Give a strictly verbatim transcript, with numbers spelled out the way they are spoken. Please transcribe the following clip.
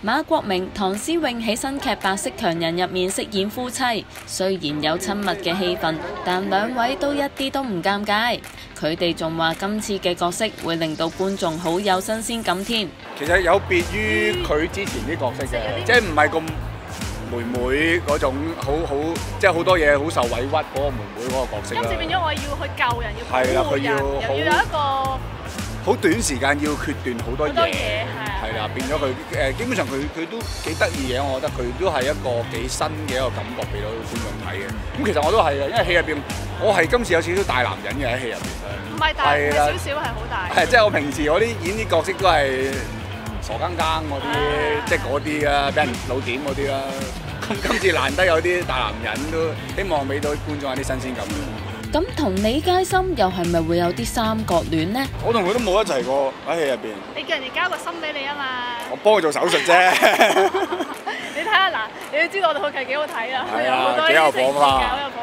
馬國明、唐詩詠喺新劇《白色強人》入面飾演夫妻，雖然有親密嘅戲份，但兩位都一啲都唔尷尬。佢哋仲話今次嘅角色會令到觀眾好有新鮮感添。 其實有別於佢之前啲角色嘅，即係唔係咁妹妹嗰種好好，即係好多嘢好受委屈嗰個妹妹嗰個角色啦。 今次變咗我要去救人，要保護人， 又要有一個好短時間要決斷好多嘢， 係啦，變咗佢誒基本上佢佢都幾得意嘅，我覺得佢都係一個幾新嘅一個感覺俾到觀眾睇嘅。咁其實我都係嘅，因為戲入邊我係今次有少少大男人嘅喺戲入邊。 唔係大，係少少係好大。 係即係我平時我啲演啲角色都係傻更更嗰啲，即係嗰啲啊，俾人老點嗰啲啦。咁今次難得有啲大男人都希望俾到觀眾有啲新鮮感。 咁同李佳芯又係咪會有啲三角戀呢？ 我同佢都冇一齊過喺戲入邊。 你叫人哋交個心俾你啊嘛！ 我幫佢做手術啫。 你睇下嗱，你都知道我套劇幾好睇啊， 係啊，幾有火嘛。